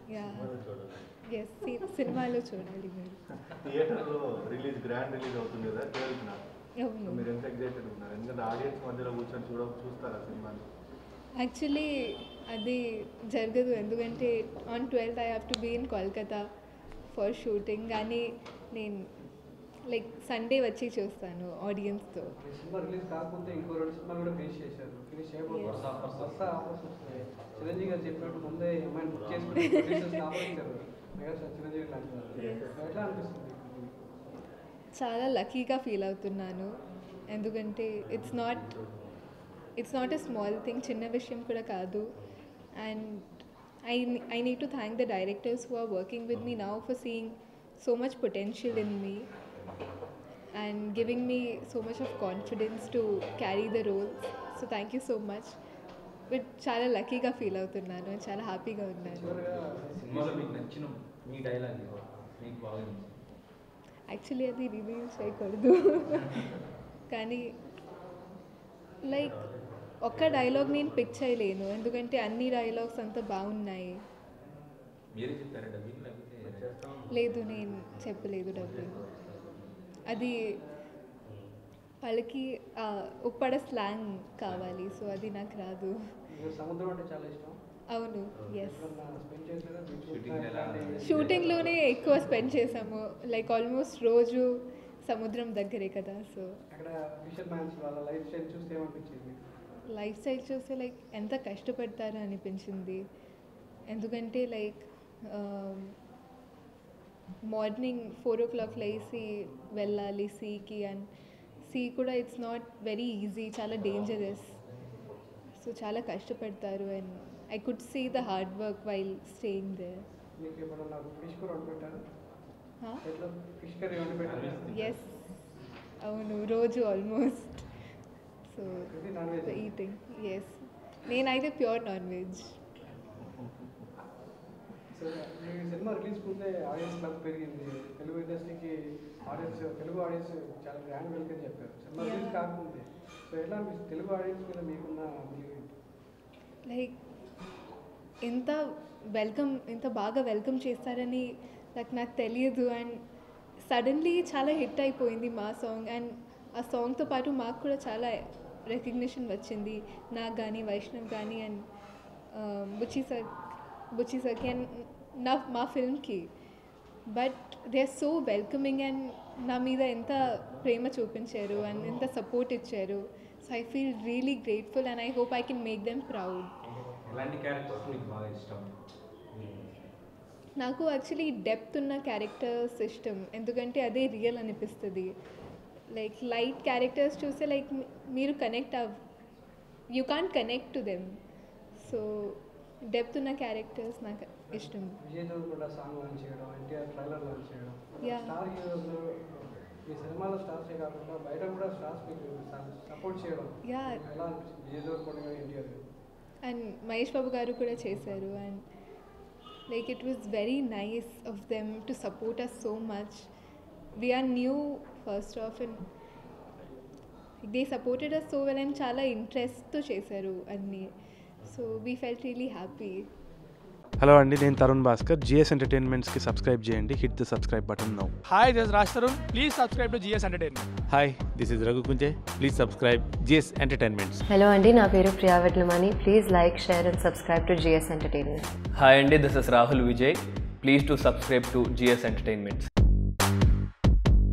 Yeah yes సినిమాలో చూడాలి మీరు. థియేటర్లో గ్రాండ్ రిలీజ్ అవుతుంది కదా 12th. అవును. మీరు ఎంత ఎగ్జైటెడ్ ఉన్నారు? ఎందుకంటే ఆడియన్స్ మధ్యలో కూర్చొని చూస్తారా సినిమాని? యాక్చువల్లీ అది జరగదు, ఎందుకంటే on 12th I have to be in Kolkata for shooting. కానీ నేను లైక్ సండే వచ్చి చూస్తాను ఆడియన్స్తో. సినిమా రిలీజ్ కాకపోతే ఇంకో 2 సినిమాలు కూడా ఫినిష్ చేశారు. ఫినిష్ చేయబోతున్నారు. చిరంజీవి గారు చెప్పినట్టు ముందే అమ్మాయిని బుక్ చేసుకుని ఆపరించారు మెగాస్టార్ చిరంజీవి లాంటి. ఎట్లా అనిపిస్తుంది? చాలా లక్కీగా ఫీల్ అవుతున్నాను, ఎందుకంటే it's not a small thing, చిన్న విషయం కూడా కాదు. And I need to thank the directors who are working with me now for seeing so much potential in me and giving me so much of confidence to carry the roles. So thank you so much. But చాలా లక్కీగా feel అవుతున్నాను, చాలా హ్యాపీగా ఉన్నాను. సినిమాలో మీకు నచ్చిన మీ dialogue మీకు బాగా యాక్చువల్లీ అది రివీల్ చేయకూడదు కానీ లైక్ ఒక్క డైలాగ్ నేను పిక్ చేయలేను, ఎందుకంటే అన్ని డైలాగ్స్ అంతా బాగున్నాయి. మీరే చెప్పారా డబ్బింగ్ లేకపోతే? లేదు, నేను చెప్పలేదు డబ్బింగ్. అది వాళ్ళకి ఉప్పడ స్లాంగ్ కావాలి, సో అది నాకు రాదు. సముద్రం అంటే చాలా ఇష్టం. అవును, ఎస్. షూటింగ్ ఎలా? షూటింగ్లోనే ఎక్కువ స్పెండ్ చేసాము, లైక్ ఆల్మోస్ట్ రోజు సముద్రం దగ్గరే కదా. సో అక్కడ ఫిషర్ మ్యాన్స్ వాళ్ళ లైఫ్ స్టైల్ చూస్తే ఏమనిపించింది? లైఫ్ స్టైల్ చూస్తే లైక్ ఎంత కష్టపడతారో అనిపించింది, ఎందుకంటే లైక్ మార్నింగ్ 4 o'clock లేసి వెళ్ళాలి సీకి, అండ్ సీ కూడా ఇట్స్ నాట్ వెరీ ఈజీ, చాలా డేంజరస్. సో చాలా కష్టపడతారు, and I could see the hard work while staying there. మీకు ఎప్పుడన్నా ఫిష్ కూర వండి పెట్టారు? ఫిష్ కర్రీ వండి పెట్టారు? ఎస్, అవును, రోజు almost. So non veg eating, yes. నేనైతే ప్యూర్ నాన్ వెజ్. సో ఈ సినిమా రిలీజ్ ముందే ఆడియన్స్ క్లబ్ పెరిగింది, తెలుగు ఇండస్ట్రీకి తెలుగు ఆడియన్స్ చాలా గ్రాండ్ వెల్కమ్ చెప్పారు సినిమా రిలీజ్ కాకముందే. సో ఎలా అనిపిస్తుంది తెలుగు ఆడియన్స్ మీద మీకున్న లైక్ ఇంత బాగా వెల్కమ్ చేస్తారని నాకు తెలియదు. అండ్ సడన్లీ చాలా హిట్ అయిపోయింది మా సాంగ్, అండ్ ఆ సాంగ్తో పాటు మాకు కూడా చాలా రికగ్నిషన్ వచ్చింది, నాకు కానీ వైష్ణవ్ కానీ అండ్ బుచ్చి సర్కి అండ్ మా ఫిల్మ్కి. But they are so welcoming, and నా మీద ఎంత ప్రేమ చూపించారు అండ్ ఎంత సపోర్ట్ ఇచ్చారు. So I feel really grateful, and I hope I can make them proud. ఎలాంటి క్యారెక్టర్స్ మీకు బాగా ఇష్టం? నాకు యాక్చువల్లీ డెప్త్ ఉన్న క్యారెక్టర్స్ ఇష్టం, ఎందుకంటే అదే రియల్ అనిపిస్తుంది. లైక్ లైట్ క్యారెక్టర్స్ చూస్తే లైక్ మీరు you can't connect to them. So depth ఉన్న క్యారెక్టర్స్ నాకు ఇష్టం. విజయ్ దేవరకొండ సాంగ్ లాంచ్ చేయడం, ఎన్టీఆర్ ట్రైలర్ లాంచ్ చేయడం, Yeah. స్టార్ హీరోస్లో ఈ సినిమాలో స్టార్సే కాకుండా బయట కూడా స్టార్స్ మీకు సపోర్ట్ చేయడం Yeah. ఎలా అనిపిస్తుంది? విజయ్ దేవరకొండ గారు, ఎన్టీఆర్ గారు అండ్ మహేష్ బాబు గారు కూడా చేశారు, and like it was very nice of them to support us so much. We're new first of, and they supported us so well, and చాలా ఇంట్రెస్ట్తో చేశారు అన్నీ. So we felt really happy. Hello అండి, నేను Tarun Bhaskar. GS ఎంటర్టైన్మెంట్స్కి subscribe చేయండి. Hit the subscribe button now. Hi, this is Raj Tarun. Please subscribe to GS Entertainment. Hi, this is Raghu Kunche. Please subscribe GS entertainments. Hello అండి, నా పేరు Priya Vetlamani. Please like, share and subscribe to GS entertainment. Hi అండి, this is Rahul Vijay. Please to subscribe to GS Entertainments.